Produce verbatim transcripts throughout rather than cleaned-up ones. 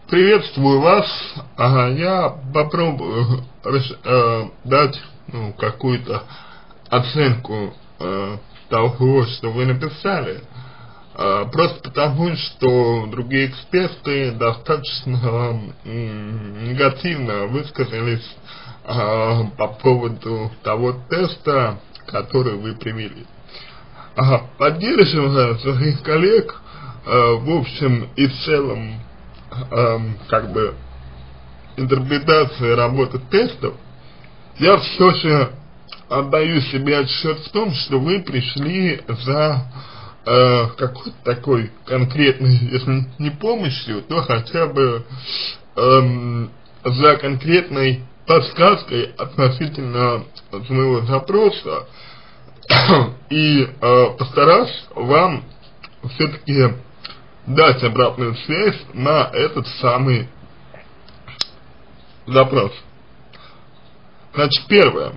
Приветствую вас. Ага, я попробую э, дать ну, какую-то оценку э, того, что вы написали. Э, просто потому, что другие эксперты достаточно э, негативно высказались э, по поводу того теста, который вы привели. Ага, поддерживая своих коллег, э, в общем и целом, Эм, как бы интерпретации работы тестов, я все же отдаю себе отсчет в том, что вы пришли за э, какой-то такой конкретной, если не помощью, то хотя бы эм, за конкретной подсказкой относительно своего запроса и э, постараюсь вам все-таки дать обратную связь на этот самый запрос. Значит, первое.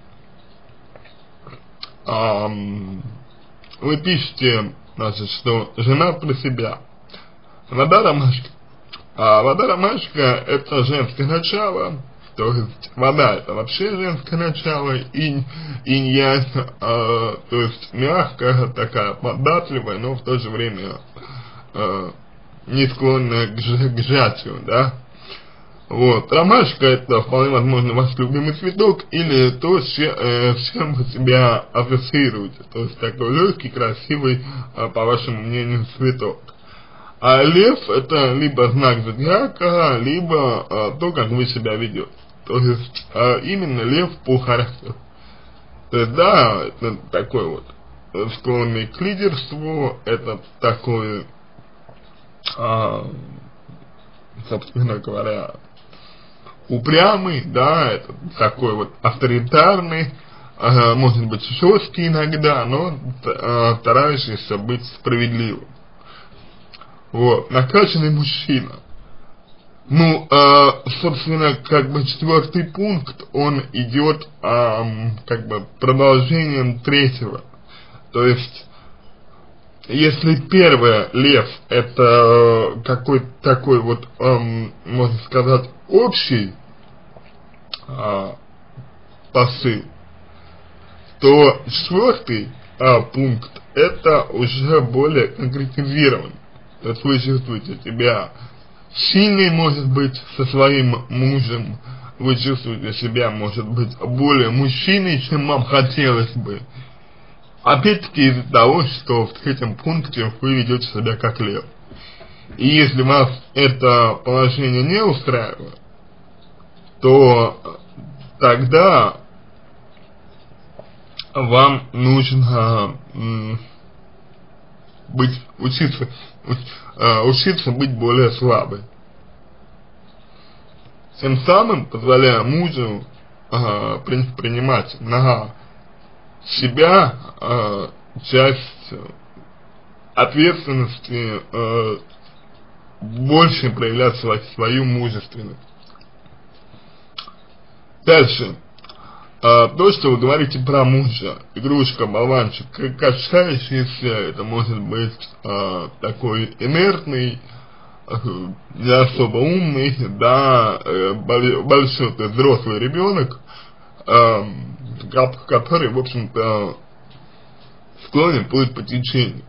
Эм, вы пишете, значит, что жена про себя. Вода ромашка. А вода ромашка — это женское начало, то есть вода — это вообще женское начало, инь, инь-янь, э, то есть мягкая, такая податливая, но в то же время Э, не склонная к, к сжатию, да. Вот. Ромашка — это вполне возможно ваш любимый цветок или то, с чем, э, с чем вы себя ассоциируете. То есть такой легкий, красивый, э, по вашему мнению, цветок. А лев — это либо знак зодиака, либо э, то, как вы себя ведете. То есть э, именно лев по характеру. То есть да, это такой вот склонный к лидерству, это такой, А, собственно говоря, упрямый, да, это такой вот авторитарный, а, может быть жесткий иногда, но а, старающийся быть справедливым. Вот, накачанный мужчина. Ну, а, собственно, как бы четвертый пункт, он идет а, как бы продолжением третьего. То есть если первое, лев, это какой-то такой вот, эм, можно сказать, общий э, посыл, то четвертый э, пункт — это уже более конкретизирован. То есть вы чувствуете себя сильной, может быть, со своим мужем, вы чувствуете себя, может быть, более мужчиной, чем вам хотелось бы. Опять-таки из-за того, что в третьем пункте вы ведете себя как лев. И если вас это положение не устраивает, то тогда вам нужно м, быть, учиться, уч, э, учиться быть более слабой. Тем самым позволяя мужу э, принимать на себя э, часть ответственности, э, больше проявлять свою, свою мужественность. Дальше. Э, то, что вы говорите про мужа, игрушка, болванчик, качающийся, это может быть э, такой инертный, э, не особо умный, да, э, большой, то есть взрослый ребенок, э, который, в общем-то, склонен плыть по течению.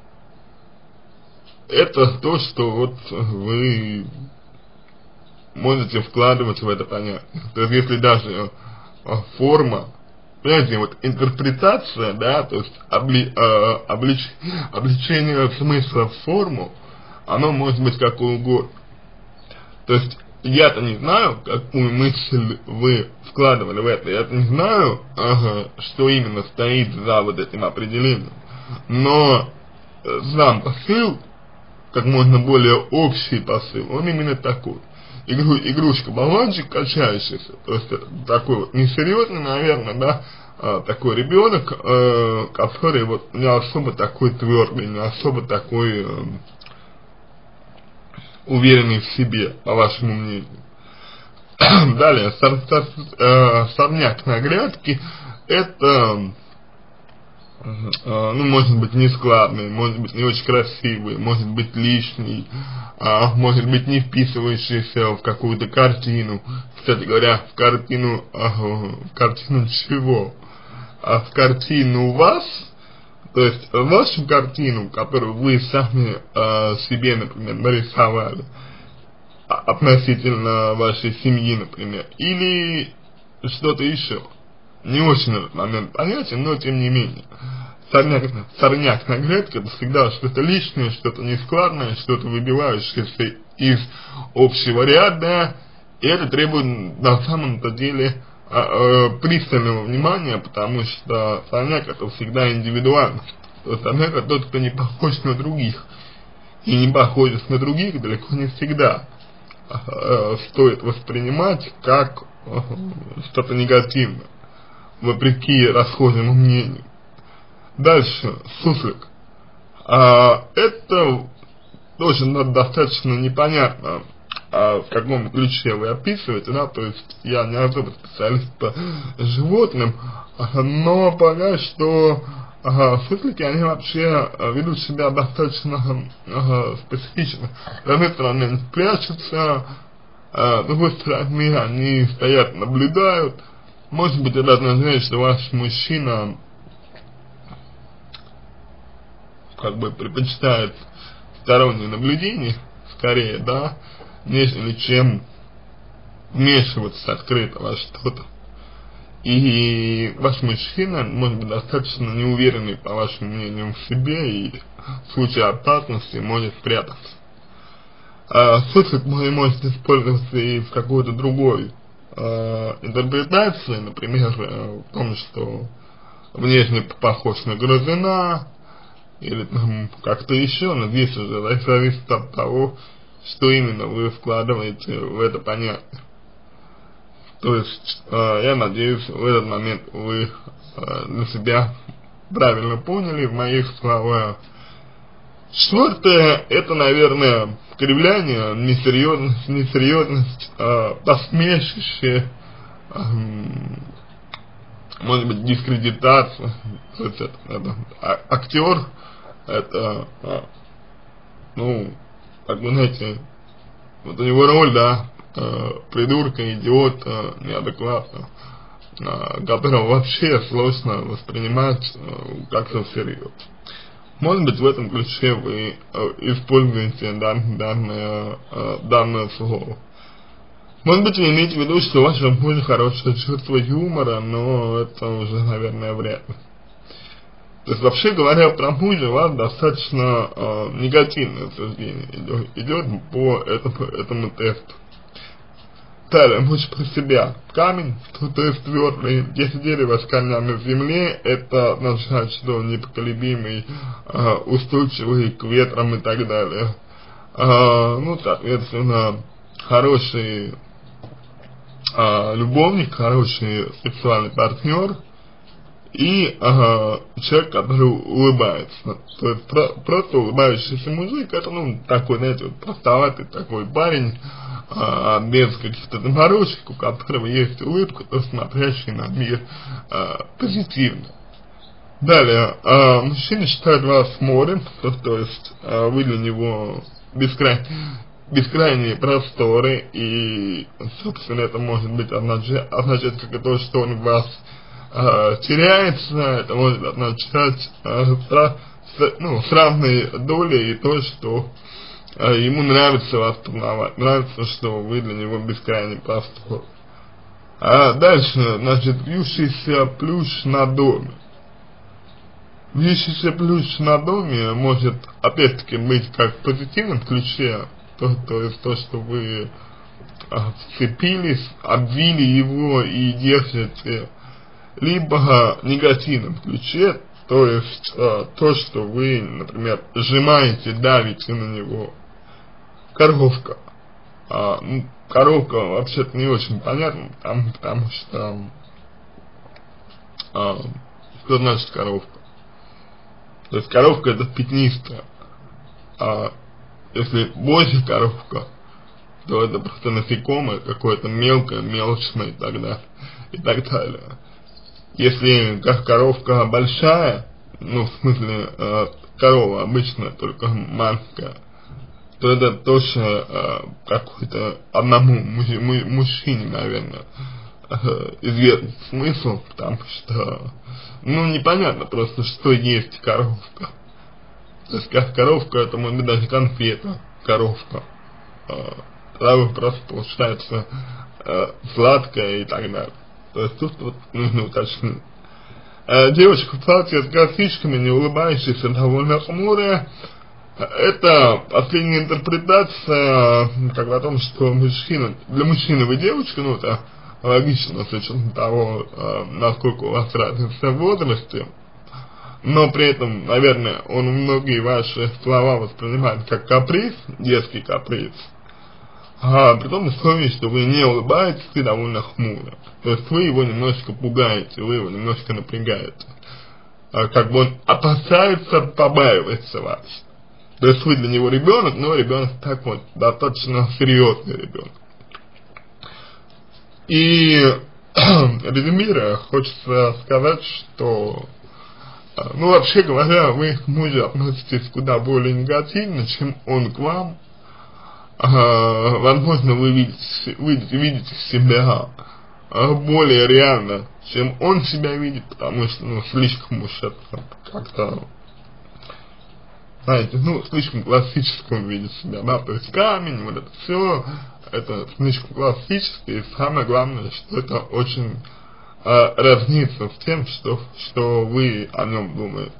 Это то, что вот вы можете вкладывать в это понятие. То есть, если даже форма, понимаете, вот интерпретация, да, то есть обли, э, облич, обличение смысла в форму, оно может быть какое угодно. То есть, я-то не знаю, какую мысль вы вкладывали в это, я-то не знаю, ага, что именно стоит за вот этим определением, но сам посыл, как можно более общий посыл, он именно такой. Игру, игрушка, баллончик качающийся, то есть такой вот несерьезный, наверное, да, а, такой ребенок, э, который вот не особо такой твердый, не особо такой э, уверенный в себе, по вашему мнению. Далее, сор, сор, э, сорняк на грядке — это Uh, ну, может быть, нескладный, может быть, не очень красивый, может быть, лишний, uh, может быть, не вписывающийся в какую-то картину. Кстати говоря, в картину, uh, в картину чего? А в картину вас, то есть вашу картину, которую вы сами uh, себе, например, нарисовали, относительно вашей семьи, например, или что-то еще. Не очень этот момент понятен, но тем не менее. Сорняк, сорняк на грядке — это всегда что-то лишнее, что-то нескладное, что-то выбивающееся из общего ряда, и это требует на самом-то деле а, а, пристального внимания, потому что сорняк — это всегда индивидуально. То есть сорняк — это тот, кто не похож на других, и не похож на других далеко не всегда а, а, стоит воспринимать как а, что-то негативное, вопреки расхожему мнению. Дальше, суслик. А, это тоже достаточно непонятно, а, в каком ключе вы описываете, да, то есть я не особо специалист по животным, а, но пока что а, суслики, они вообще а, ведут себя достаточно а, специфично. С одной стороны, они прячутся, а, с другой стороны, они стоят, наблюдают. Может быть, это означает, что ваш мужчина как бы предпочитает стороннее наблюдение, скорее, да, нежели чем вмешиваться открыто во что-то. И ваш мужчина может быть достаточно неуверенный, по вашему мнению, в себе, и в случае опасности может спрятаться. А суслик может использоваться и в какой-то другой интерпретации, например, в том, что внешне похож на грызуна, или там как-то еще, но здесь уже зависит от того, что именно вы вкладываете в это понятие. То есть, э, я надеюсь, в этот момент вы э, для себя правильно поняли в моих словах. Четвертое, это, наверное, кривляние, несерьезность, несерьезность, э, посмешище, э, может быть, дискредитация. То есть это, это а, актер, это, э, ну, как вы знаете, вот у него роль, да, э, придурка, идиота, неадекватно, э, которого вообще сложно воспринимать э, как-то всерьез. Может быть, в этом ключе вы э, используете дан, данное, э, данное слово. Может быть, вы имеете в виду, что у вашего мужа хорошее чувство юмора, но это уже, наверное, вряд ли. То есть, вообще говоря, про мужа у вас достаточно э, негативное суждение идет, идет по этому, этому тесту. Далее, муж про себя. Камень, то, то есть твердый, если дерево с корнями в земле, это означает, что он непоколебимый, э, устойчивый к ветрам и так далее. Э, ну, соответственно, хороший э, любовник, хороший сексуальный партнер и э, человек, который улыбается. То есть про, просто улыбающийся мужик, это, ну, такой, знаете, вот простоватый такой парень, а, без каких-то заморочек, у которого есть улыбка, то смотрящий на мир а, позитивно. Далее, а, мужчина считает вас морем, то, то есть а, вы для него бескрай, бескрайние просторы, и, собственно, это может быть означать, означать как и то, что он в вас а, теряется, это может означать а, с, с, ну, с равной долей и то, что ему нравится вас познавать, нравится, что вы для него бескрайний простор. А дальше, значит, вьющийся плющ на доме. Вьющийся плющ на доме может, опять-таки, быть как в позитивном ключе, то, то есть то, что вы а, вцепились, обвили его и держите, либо негативном ключе, то есть а, то, что вы, например, сжимаете, давите на него. Коровка. А, ну, коровка вообще-то не очень понятно, потому, потому что а, что значит коровка? То есть коровка — это пятнистая. А если божья коровка, то это просто насекомое, какое-то мелкое, мелочное и так далее. И так далее. Если как коровка большая, ну, в смысле, э, корова обычная, только маленькая, то это точно э, какой-то одному мужи, му, мужчине, наверное, э, известный смысл, потому что, ну, непонятно просто, что есть коровка. То есть, как коровка, это может быть даже конфета, коровка. Э, тогда просто получается э, сладкая и так далее. То есть, тут вот нужно уточнить. Э, девочка в платье с косичками, не улыбающаяся, довольно хмурая. Это последняя интерпретация, как о том, что мужчина, для мужчины вы девочка, ну это логично с учетом того, э, насколько у вас разница в возрасте, но при этом, наверное, он многие ваши слова воспринимает как каприз, детский каприз, а при том условии, что вы не улыбаетесь и довольно хмуро, то есть вы его немножко пугаете, вы его немножко напрягаете, а как бы он опасается, побаивается вас. То есть вы для него ребенок, но ребенок такой, достаточно серьезный ребенок. И резюмируя, хочется сказать, что, ну вообще говоря, вы к мужу относитесь куда более негативно, чем он к вам. А, возможно, вы видите, видите, видите себя более реально, чем он себя видит, потому что, ну, слишком уж это как-то, знаете, ну, слишком классическом виде себя, да, то есть камень, вот это все, это слишком классически, и самое главное, что это очень э, разнится с тем, что, что вы о нем думаете.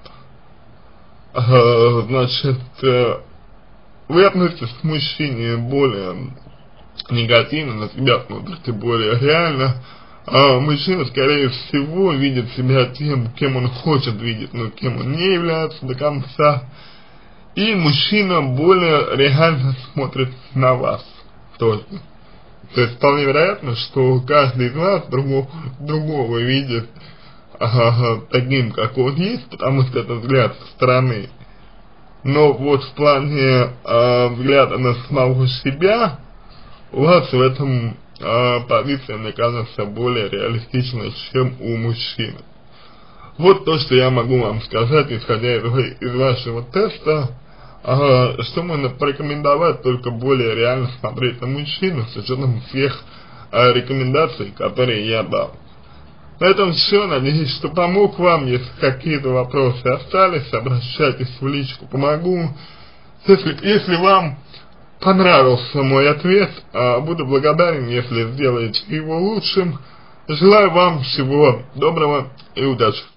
Э, значит, э, вы относитесь к мужчине более негативно, на себя смотрите более реально, а мужчина, скорее всего, видит себя тем, кем он хочет видеть, но кем он не является до конца. И мужчина более реально смотрит на вас тоже. То есть вполне вероятно, что каждый из вас другого, другого видит ага, таким, как он есть, потому что это взгляд со стороны. Но вот в плане э, взгляда на самого себя, у вас в этом э, позиция, мне кажется, более реалистичная, чем у мужчины. Вот то, что я могу вам сказать, исходя из, из вашего теста, э, что можно порекомендовать, только более реально смотреть на мужчину с учетом всех э, рекомендаций, которые я дал. На этом все, надеюсь, что помог вам. Если какие-то вопросы остались, обращайтесь в личку, помогу. Если, если вам понравился мой ответ, буду благодарен, если сделаете его лучшим. Желаю вам всего доброго и удачи.